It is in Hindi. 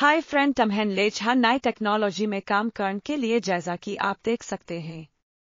हाय फ्रेंड, तमहन लेजहा नई टेक्नोलॉजी में काम करने के लिए जैसा कि आप देख सकते हैं